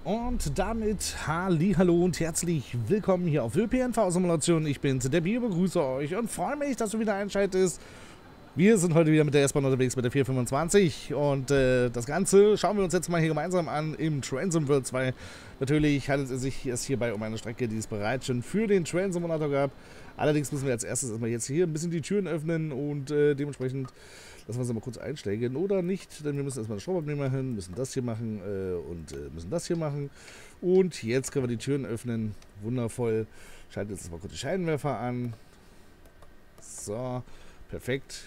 Und damit Hallihallo und herzlich willkommen hier auf ÖPNV-Simulation. Ich bin's, der Bier, begrüße euch und freue mich, dass du wieder einschaltest. Wir sind heute wieder mit der S-Bahn unterwegs mit der 425 und das Ganze schauen wir uns jetzt mal hier gemeinsam an im Train Sim 2. Natürlich handelt es sich erst hierbei um eine Strecke, die es bereits schon für den Train Simulator gab. Allerdings müssen wir als erstes erstmal jetzt hier ein bisschen die Türen öffnen und dementsprechend lassen wir uns mal kurz einsteigen oder nicht, denn wir müssen erstmal das Schraubabnehmer machen, müssen das hier machen und müssen das hier machen. Und jetzt können wir die Türen öffnen. Wundervoll. Schalten jetzt mal kurz die Scheinwerfer an. So, perfekt.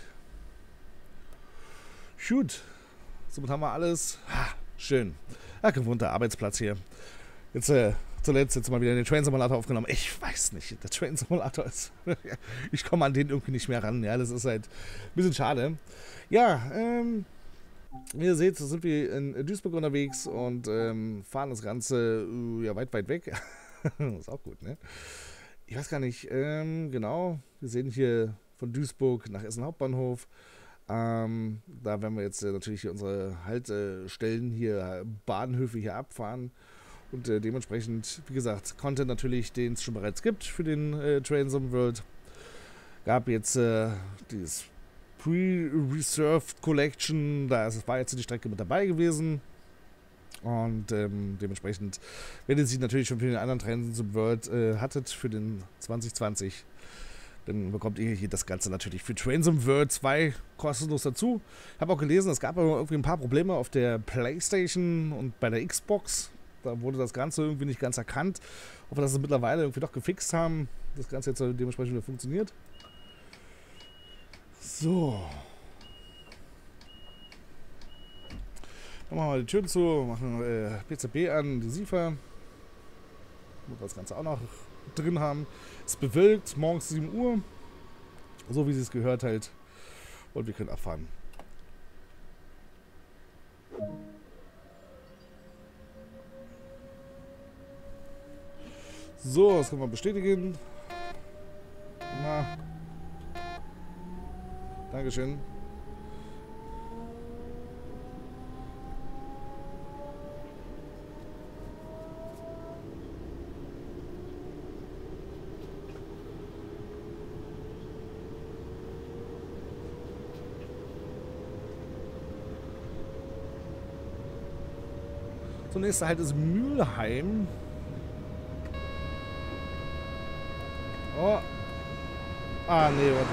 Gut. Somit haben wir alles. Ha, schön. Ja, gewohnter Arbeitsplatz hier. Jetzt zuletzt jetzt mal wieder den Train Simulator aufgenommen. Ich weiß nicht, der Train Simulator ist... ich komme an den irgendwie nicht mehr ran. Ja, das ist halt ein bisschen schade. Ja, wie ihr seht, sind wir in Duisburg unterwegs und fahren das Ganze ja, weit weg. Ist auch gut, ne? Ich weiß gar nicht, genau. Wir sehen hier von Duisburg nach Essen Hauptbahnhof. Da werden wir jetzt natürlich hier unsere Haltestellen hier, Bahnhöfe hier abfahren. Und dementsprechend, wie gesagt, Content natürlich, den es schon bereits gibt für den Train Sim World. Gab jetzt dieses Pre-Reserved Collection, da war jetzt die Strecke mit dabei gewesen. Und dementsprechend, wenn ihr sie natürlich schon für den anderen Train Sim World hattet, für den 2020, dann bekommt ihr hier das Ganze natürlich für Train Sim World 2 kostenlos dazu. Ich habe auch gelesen, es gab aber irgendwie ein paar Probleme auf der PlayStation und bei der Xbox. Da wurde das Ganze irgendwie nicht ganz erkannt. Ich hoffe, dass sie mittlerweile irgendwie doch gefixt haben. Das Ganze jetzt dementsprechend wieder funktioniert. So. Dann machen wir die Türen zu, machen PCB an, die SIFA. Damit wir das Ganze auch noch drin haben. Es ist bewölkt, morgens 7 Uhr. So wie sie es gehört halt. Und wir können abfahren. So, das können wir bestätigen. Na. Dankeschön. So, nächster Halt ist Mülheim. Oh. Ah, nee, warte.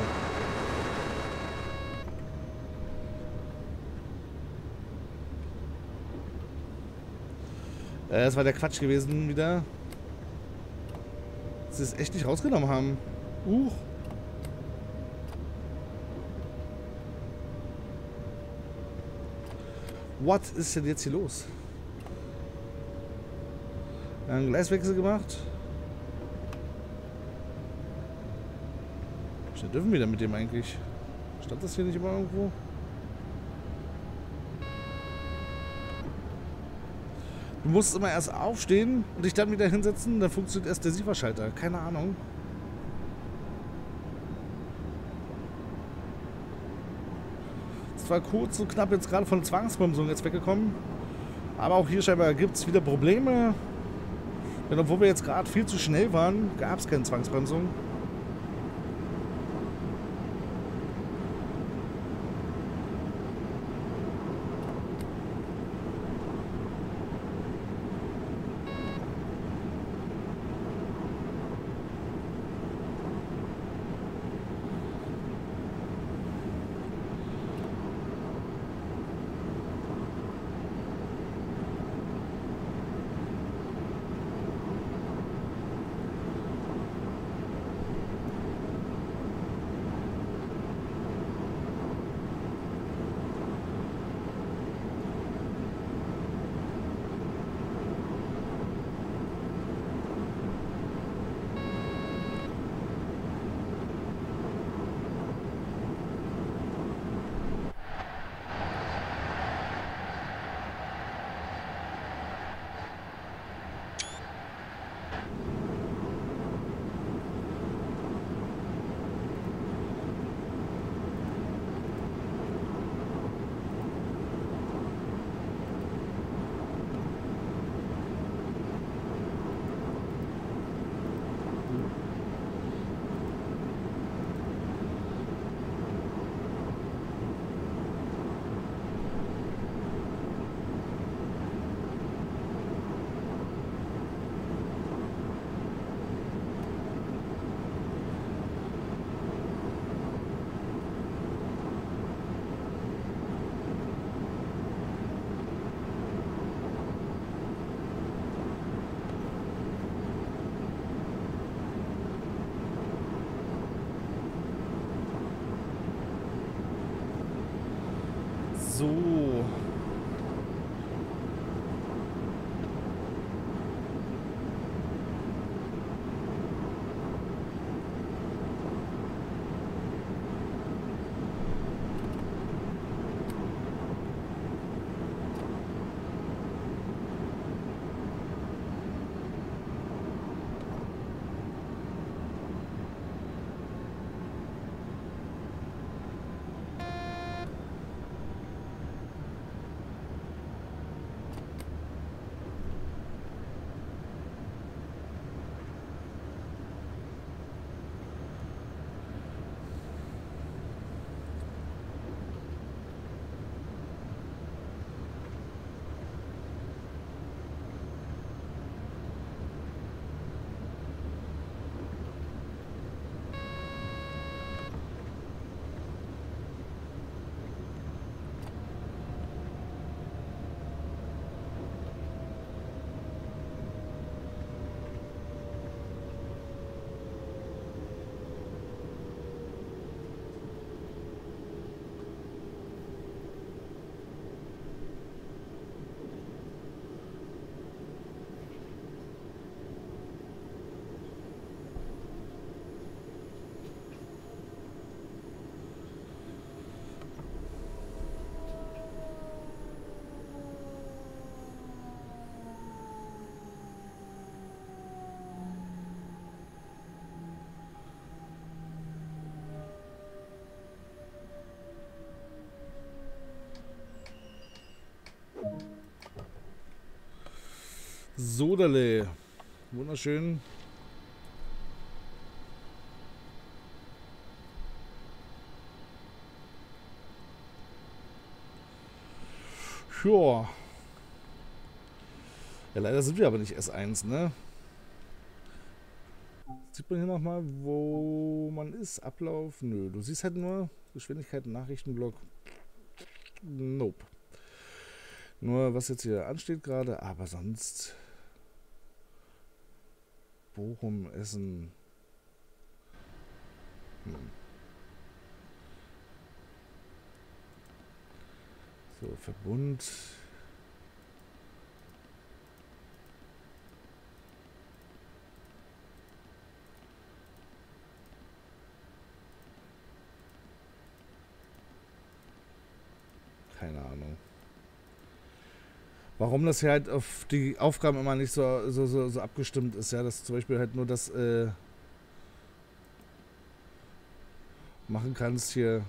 Das war der Quatsch gewesen wieder. Dass sie es echt nicht rausgenommen haben. What ist denn jetzt hier los? Einen Gleiswechsel gemacht. Was dürfen wir denn mit dem eigentlich? Stand das hier nicht immer irgendwo? Du musst immer erst aufstehen und dich dann wieder hinsetzen, dann funktioniert erst der SIFA-Schalter. Keine Ahnung. Es war kurz und knapp jetzt gerade von Zwangsbremsung jetzt weggekommen. Aber auch hier scheinbar gibt es wieder Probleme. Denn obwohl wir jetzt gerade viel zu schnell waren, gab es keine Zwangsbremsung. So. Sodale. Wunderschön. Ja. Ja, leider sind wir aber nicht S1, ne? Sieht man hier nochmal, wo man ist? Ablauf? Nö. Du siehst halt nur Geschwindigkeit, Nachrichtenblock. Nope. Nur was jetzt hier ansteht gerade, aber sonst Bochum, Essen. So, Verbund. Keine Ahnung. Warum das hier halt auf die Aufgaben immer nicht so abgestimmt ist, ja, dass zum Beispiel halt nur das machen kannst hier.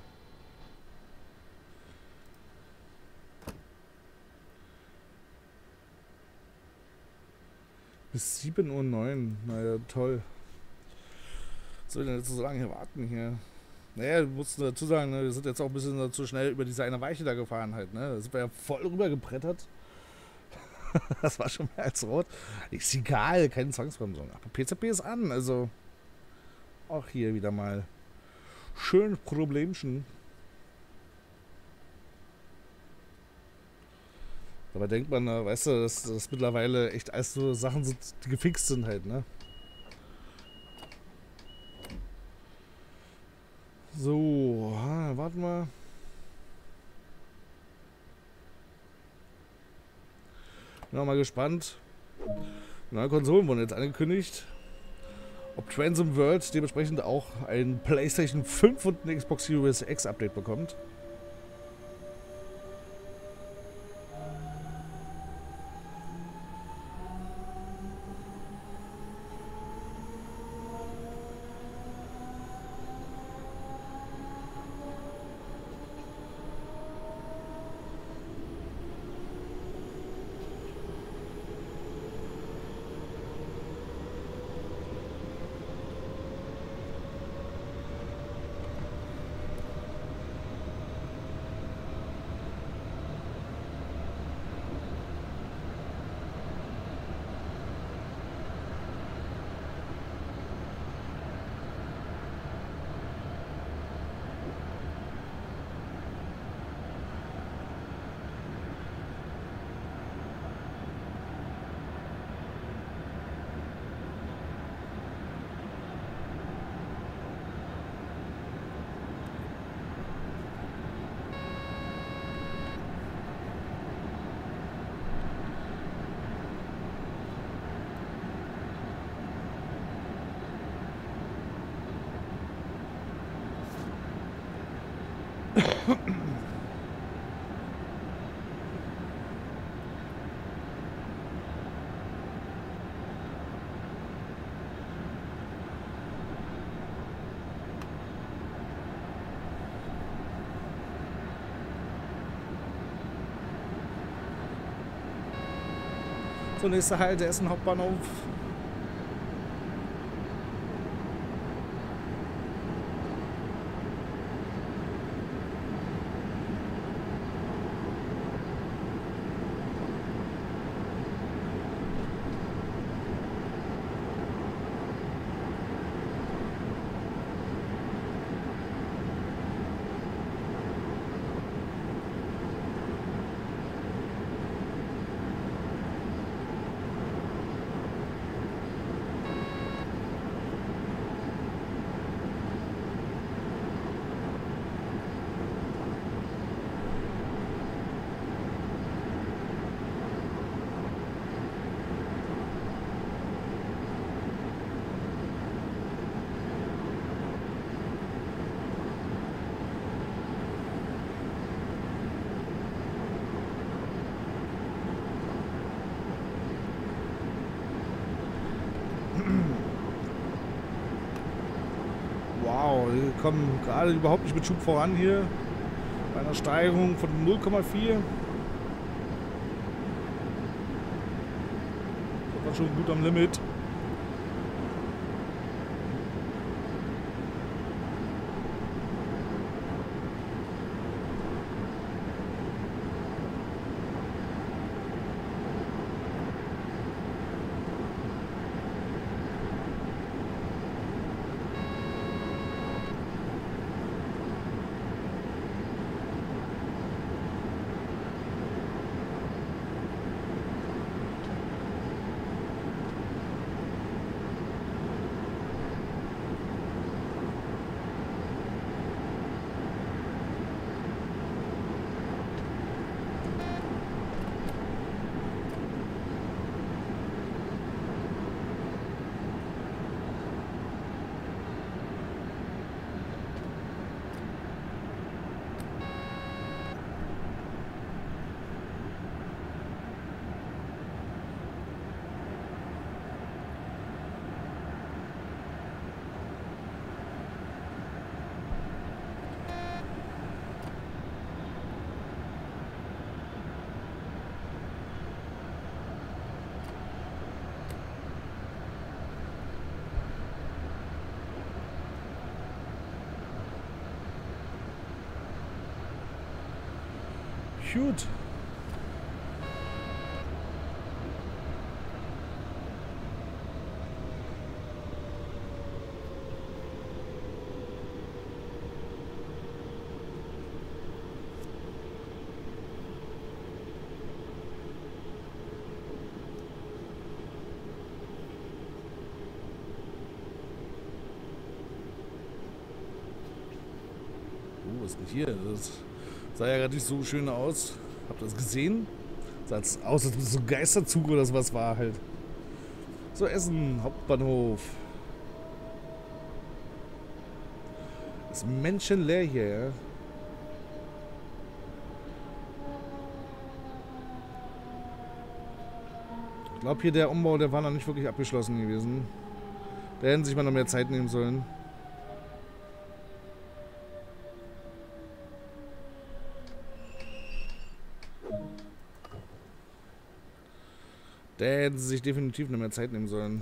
Bis 7:09 Uhr. Naja, toll. Was soll ich denn jetzt so lange hier warten hier? Naja, du musst dazu sagen, ne, wir sind jetzt auch ein bisschen zu schnell über diese eine Weiche da gefahren halt, ne? Da sind wir ja voll rübergebrettert. Das war schon mehr als rot. Ist egal, keine Zwangsbremsung. Aber PZB ist an, also auch hier wieder mal schön Problemchen. Dabei denkt man, weißt du, dass das mittlerweile echt alles so Sachen sind, die gefixt sind halt, ne? So, warten wir. Bin auch mal gespannt. Neue Konsolen wurden jetzt angekündigt. Ob Transum World dementsprechend auch ein PlayStation 5 und ein Xbox Series X Update bekommt. So, nächster Halt, der Essen Hauptbahnhof. Wow, wir kommen gerade überhaupt nicht mit Schub voran hier. Bei einer Steigerung von 0,4. Das war schon gut am Limit. Gut. Was ist denn hier? Das sah ja gerade nicht so schön aus. Habt ihr das gesehen? Sah aus, als ob es so ein Geisterzug oder sowas war halt. So, Essen, Hauptbahnhof. Ist menschenleer hier, ja. Ich glaube hier der Umbau, der war noch nicht wirklich abgeschlossen gewesen. Da hätten sich mal noch mehr Zeit nehmen sollen. Da hätten sie sich definitiv noch mehr Zeit nehmen sollen.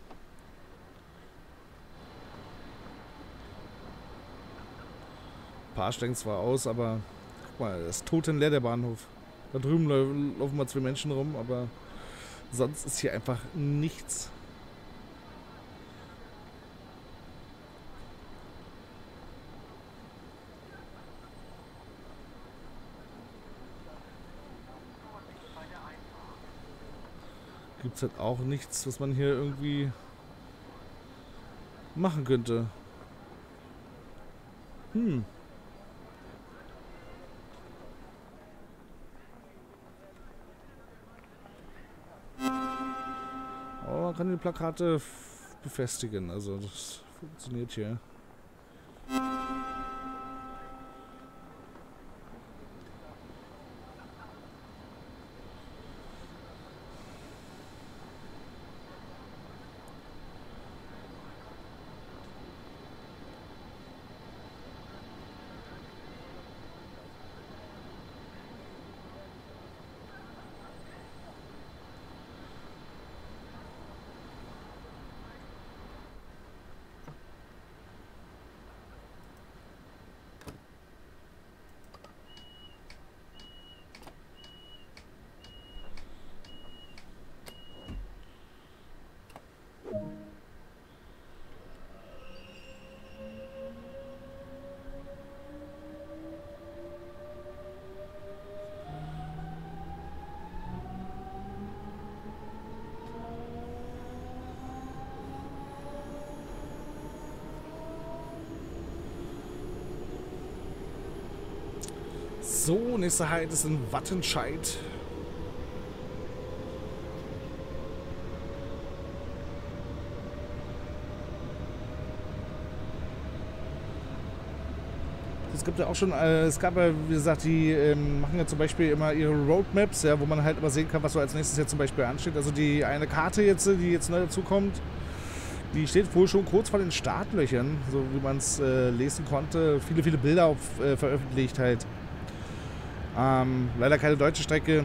Ein paar steigen zwar aus, aber guck mal, das ist totenleer der Bahnhof. Da drüben laufen mal 2 Menschen rum, aber sonst ist hier einfach nichts. Gibt es halt auch nichts, was man hier irgendwie machen könnte. Aber man kann die Plakate befestigen, also das funktioniert hier. So, nächster Halt ist in Wattenscheid. Es gibt ja auch schon, es gab ja, wie gesagt, die machen ja zum Beispiel immer ihre Roadmaps, ja, wo man halt immer sehen kann, was so als nächstes jetzt zum Beispiel ansteht. Also die eine Karte jetzt, die jetzt neu dazu kommt, die steht wohl schon kurz vor den Startlöchern, so wie man es lesen konnte. Viele, viele Bilder auf, veröffentlicht halt. Leider keine deutsche Strecke.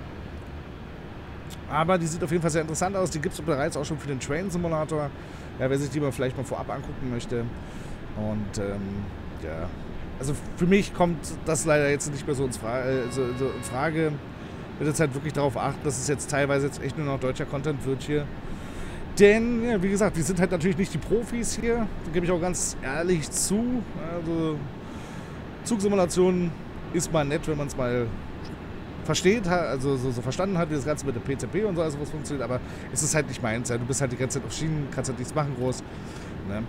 Aber die sieht auf jeden Fall sehr interessant aus. Die gibt es bereits auch schon für den Train Simulator. Ja, wer sich die mal vielleicht mal vorab angucken möchte. Und ja, also für mich kommt das leider jetzt nicht mehr so in Frage. Ich werde jetzt halt wirklich darauf achten, dass es jetzt teilweise jetzt echt nur noch deutscher Content wird hier. Denn, ja, wie gesagt, wir sind halt natürlich nicht die Profis hier. Da gebe ich auch ganz ehrlich zu. Also Zugsimulationen ist mal nett, wenn man es mal versteht, also so verstanden hat, wie das Ganze mit dem PZB und so alles was funktioniert, aber es ist halt nicht meins. Ja. Du bist halt die ganze Zeit auf Schienen, kannst halt nichts machen groß. Ne?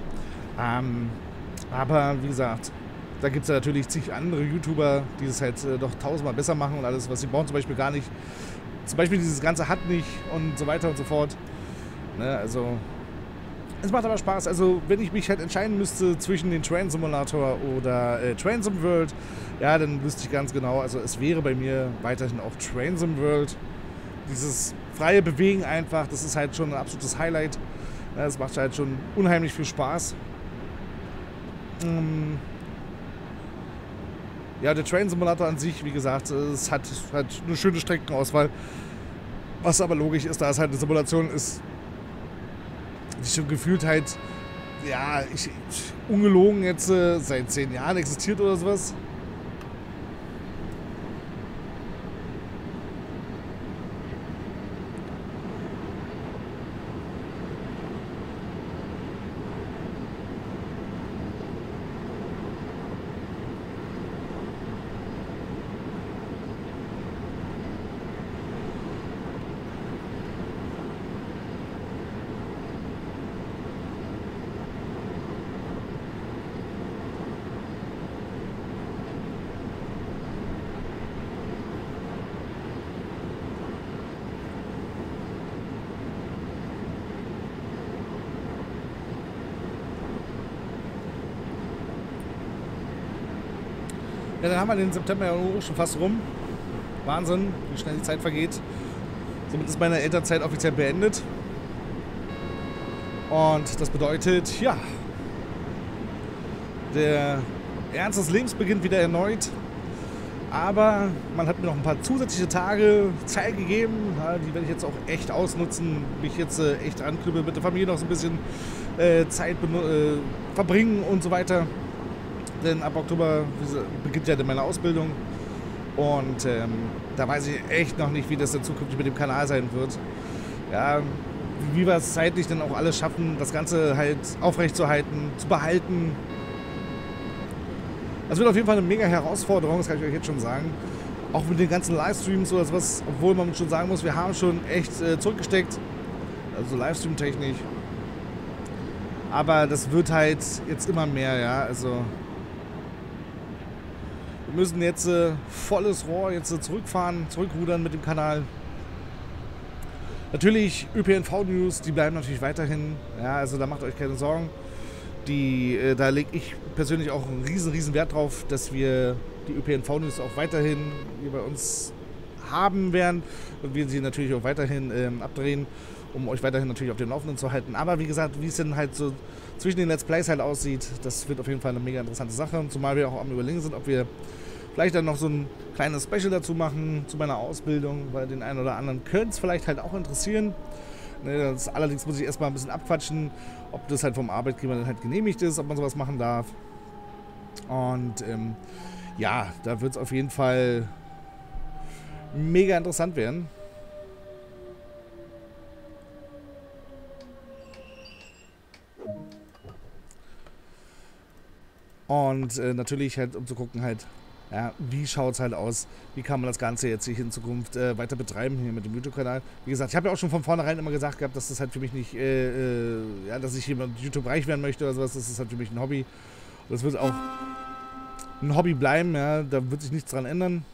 Aber wie gesagt, da gibt es ja natürlich zig andere YouTuber, die es halt doch tausendmal besser machen und alles, was sie brauchen zum Beispiel gar nicht. Zum Beispiel dieses ganze hat nicht und so weiter und so fort. Ne? Also es macht aber Spaß. Also wenn ich mich halt entscheiden müsste zwischen den Train Simulator oder Train Sim World, ja, dann wüsste ich ganz genau, also es wäre bei mir weiterhin auch Train Sim World. Dieses freie Bewegen einfach, das ist halt schon ein absolutes Highlight. Ja, das macht halt schon unheimlich viel Spaß. Ja, der Train Simulator an sich, wie gesagt, es hat eine schöne Streckenauswahl. Was aber logisch ist, da es halt eine Simulation ist, die schon gefühlt halt, ja, ungelogen jetzt seit 10 Jahren existiert oder sowas. Ja, dann haben wir den September ja schon fast rum. Wahnsinn, wie schnell die Zeit vergeht. Somit ist meine Elternzeit offiziell beendet. Und das bedeutet, ja, der Ernst des Lebens beginnt wieder erneut. Aber man hat mir noch ein paar zusätzliche Tage Zeit gegeben. Ja, die werde ich jetzt auch echt ausnutzen. Mich jetzt echt anknüpfen, mit der Familie noch so ein bisschen Zeit verbringen und so weiter. Denn ab Oktober beginnt ja meine Ausbildung. Und da weiß ich echt noch nicht, wie das dann zukünftig mit dem Kanal sein wird. Ja, wie wir es zeitlich dann auch alles schaffen, das Ganze halt aufrechtzuerhalten, zu behalten. Das wird auf jeden Fall eine mega Herausforderung, das kann ich euch jetzt schon sagen. Auch mit den ganzen Livestreams oder sowas, obwohl man schon sagen muss, wir haben schon echt zurückgesteckt. Also Livestream-technisch. Aber das wird halt jetzt immer mehr, ja, also wir müssen jetzt volles Rohr jetzt zurückfahren, zurückrudern mit dem Kanal. Natürlich ÖPNV-News, die bleiben natürlich weiterhin. Ja, also da macht euch keine Sorgen. Da lege ich persönlich auch einen riesen Wert drauf, dass wir die ÖPNV-News auch weiterhin hier bei uns haben werden. Und wir sie natürlich auch weiterhin abdrehen, um euch weiterhin natürlich auf dem Laufenden zu halten. Aber wie gesagt, wie es denn halt so zwischen den Let's Plays halt aussieht, das wird auf jeden Fall eine mega interessante Sache. Zumal wir auch am Überlegen sind, ob wir vielleicht dann noch so ein kleines Special dazu machen, zu meiner Ausbildung, weil den einen oder anderen könnte es vielleicht halt auch interessieren. Allerdings muss ich erstmal ein bisschen abquatschen, ob das halt vom Arbeitgeber dann halt genehmigt ist, ob man sowas machen darf. Und ja, da wird es auf jeden Fall mega interessant werden. Und natürlich halt, um zu gucken halt, ja, wie schaut es halt aus, wie kann man das Ganze jetzt hier in Zukunft weiter betreiben hier mit dem YouTube-Kanal. Wie gesagt, ich habe ja auch schon von vornherein immer gesagt gehabt, dass das halt für mich nicht, ja, dass ich hier mit YouTube reich werden möchte oder sowas, das ist halt für mich ein Hobby. Und das wird auch ein Hobby bleiben, ja, da wird sich nichts dran ändern.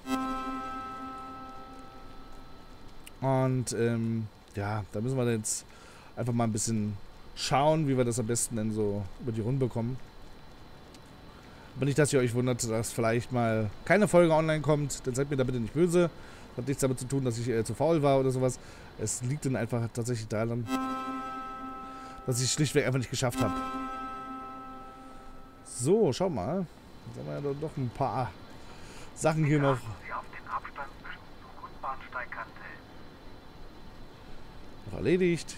Und ja, da müssen wir jetzt einfach mal ein bisschen schauen, wie wir das am besten dann so über die Runde bekommen. Aber nicht, dass ihr euch wundert, dass vielleicht mal keine Folge online kommt, dann seid mir da bitte nicht böse. Hat nichts damit zu tun, dass ich zu faul war oder sowas. Es liegt dann einfach tatsächlich daran, dass ich es schlichtweg einfach nicht geschafft habe. So, schau mal. Jetzt haben wir ja doch ein paar Sachen hier noch. Noch erledigt.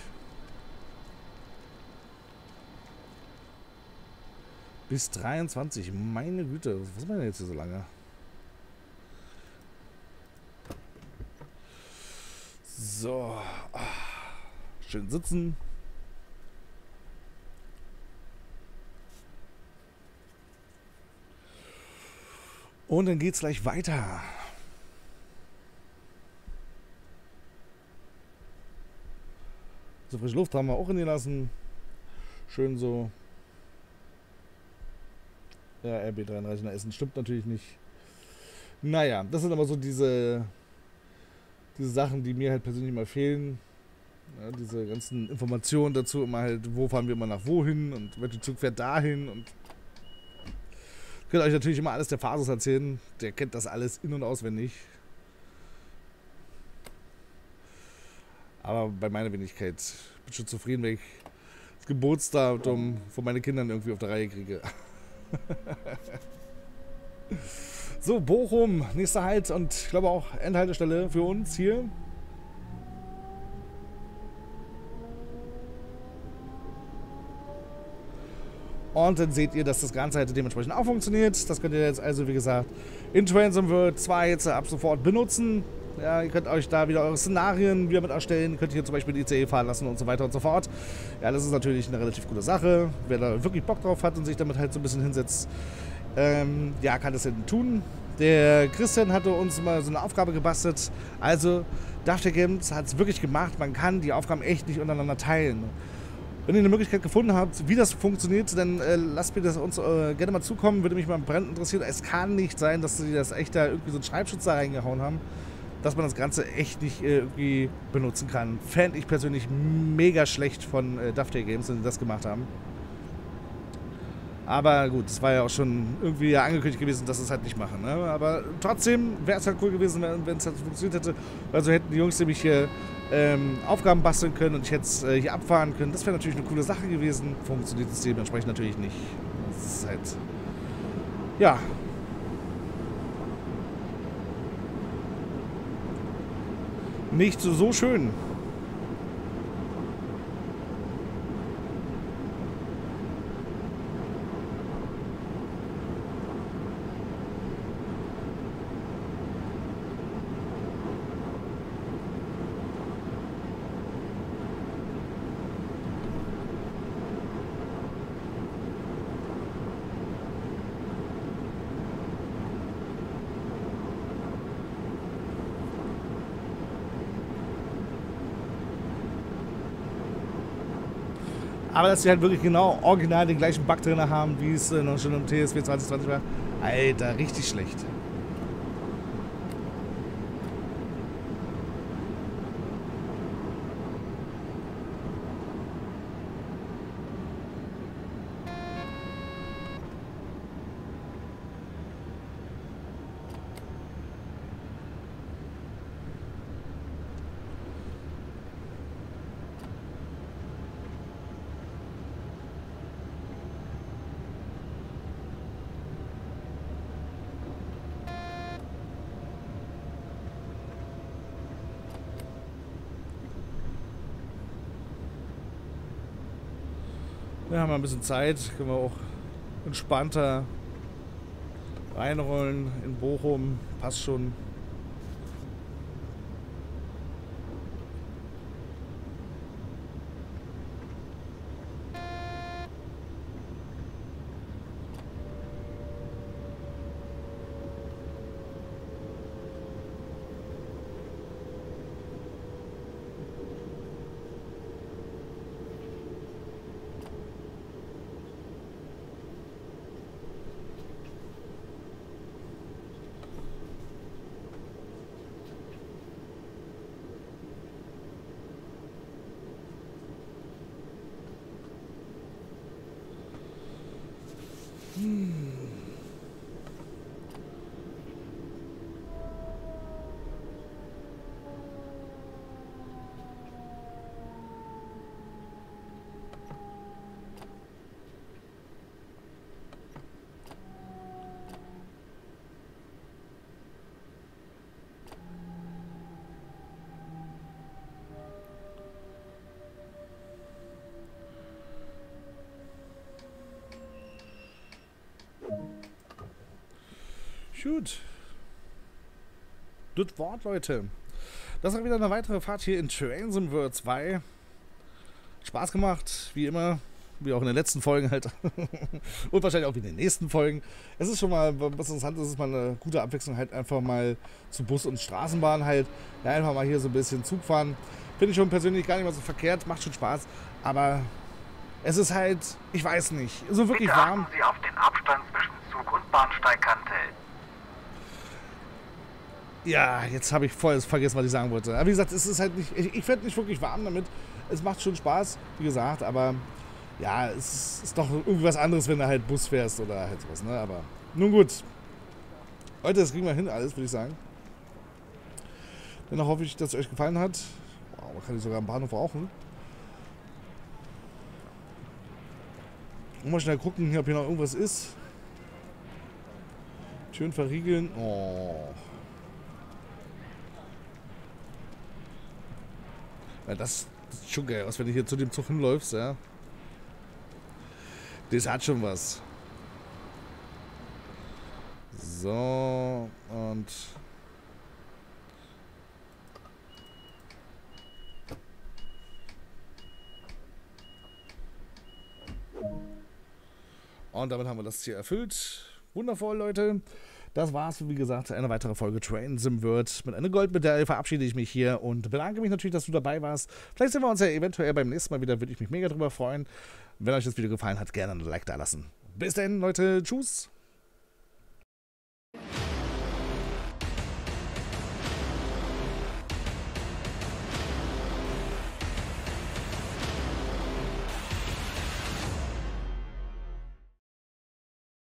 Bis 23. Meine Güte, was machen wir jetzt hier so lange? So. Schön sitzen. Und dann geht's gleich weiter. So frische Luft haben wir auch in die lassen. Schön so. Ja, RB33 Essen stimmt natürlich nicht. Naja, das sind aber so diese Sachen, die mir halt persönlich immer fehlen. Ja, diese ganzen Informationen dazu, immer halt, wo fahren wir immer nach wohin und welcher Zug fährt dahin und ich könnte euch natürlich immer alles der Phasus erzählen. Der kennt das alles in- und auswendig. Aber bei meiner Wenigkeit bin ich schon zufrieden, wenn ich das Geburtsdatum von meinen Kindern irgendwie auf der Reihe kriege. So, Bochum, nächster Halt und ich glaube auch Endhaltestelle für uns hier. Und dann seht ihr, dass das Ganze halt dementsprechend auch funktioniert. Das könnt ihr jetzt also, wie gesagt, in Transom World 2 jetzt ab sofort benutzen. Ja, ihr könnt euch da wieder eure Szenarien wieder mit erstellen. Könnt hier zum Beispiel die ICE fahren lassen und so weiter und so fort. Ja, das ist natürlich eine relativ gute Sache. Wer da wirklich Bock drauf hat und sich damit halt so ein bisschen hinsetzt, ja, kann das dann tun. Der Christian hatte uns mal so eine Aufgabe gebastelt. Also, Dafter Games hat es wirklich gemacht. Man kann die Aufgaben echt nicht untereinander teilen. Wenn ihr eine Möglichkeit gefunden habt, wie das funktioniert, dann lasst mir das uns gerne mal zukommen. Würde mich mal brennend interessieren. Es kann nicht sein, dass sie das echt da irgendwie so einen Schreibschutz da reingehauen haben, dass man das Ganze echt nicht irgendwie benutzen kann. Fände ich persönlich mega schlecht von Dafter Games, wenn sie das gemacht haben. Aber gut, es war ja auch schon irgendwie angekündigt gewesen, dass sie es halt nicht machen. Ne? Aber trotzdem wäre es halt cool gewesen, wenn es halt funktioniert hätte. Also hätten die Jungs nämlich hier Aufgaben basteln können und ich hätte es hier abfahren können. Das wäre natürlich eine coole Sache gewesen. Funktioniert es dementsprechend natürlich nicht. Das ist halt... Ja. Nicht so schön. Aber dass sie halt wirklich genau original den gleichen Bug drin haben, wie es noch schon im TSW 2020 war. Alter, richtig schlecht. Wir haben ein bisschen Zeit, können wir auch entspannter reinrollen in Bochum. Passt schon. Gut. Das Wort, Leute. Das war wieder eine weitere Fahrt hier in Train Sim World 2. Spaß gemacht, wie immer. Wie auch in den letzten Folgen halt. Und wahrscheinlich auch wie in den nächsten Folgen. Es ist schon mal was Interessantes, es ist mal eine gute Abwechslung, halt einfach mal zu Bus und Straßenbahn halt. Ja, einfach mal hier so ein bisschen Zug fahren. Finde ich schon persönlich gar nicht mal so verkehrt, macht schon Spaß. Aber es ist halt, ich weiß nicht, so wirklich Bitte warm. achten Sie auf den Abstand zwischen Zug und Bahnsteigkante. Ja, jetzt habe ich voll vergessen, was ich sagen wollte. Aber wie gesagt, es ist halt nicht, ich werde nicht wirklich warm damit. Es macht schon Spaß, wie gesagt, aber ja, es ist doch irgendwie was anderes, wenn du halt Bus fährst oder halt sowas, ne? Aber nun gut. Leute, das kriegen wir hin alles, würde ich sagen. Dennoch hoffe ich, dass es euch gefallen hat. Wow, man kann hier sogar am Bahnhof rauchen. Und mal schnell gucken, ob hier noch irgendwas ist. Türen verriegeln. Oh. Ja, das ist schon geil, was wenn du hier zu dem Zug hinläufst, ja. Das hat schon was. So, und damit haben wir das Ziel erfüllt. Wundervoll, Leute. Das war's, wie gesagt, eine weitere Folge Train Sim World. Mit einer Goldmedaille verabschiede ich mich hier und bedanke mich natürlich, dass du dabei warst. Vielleicht sehen wir uns ja eventuell beim nächsten Mal wieder, würde ich mich mega drüber freuen. Wenn euch das Video gefallen hat, gerne ein Like da lassen. Bis dann, Leute. Tschüss.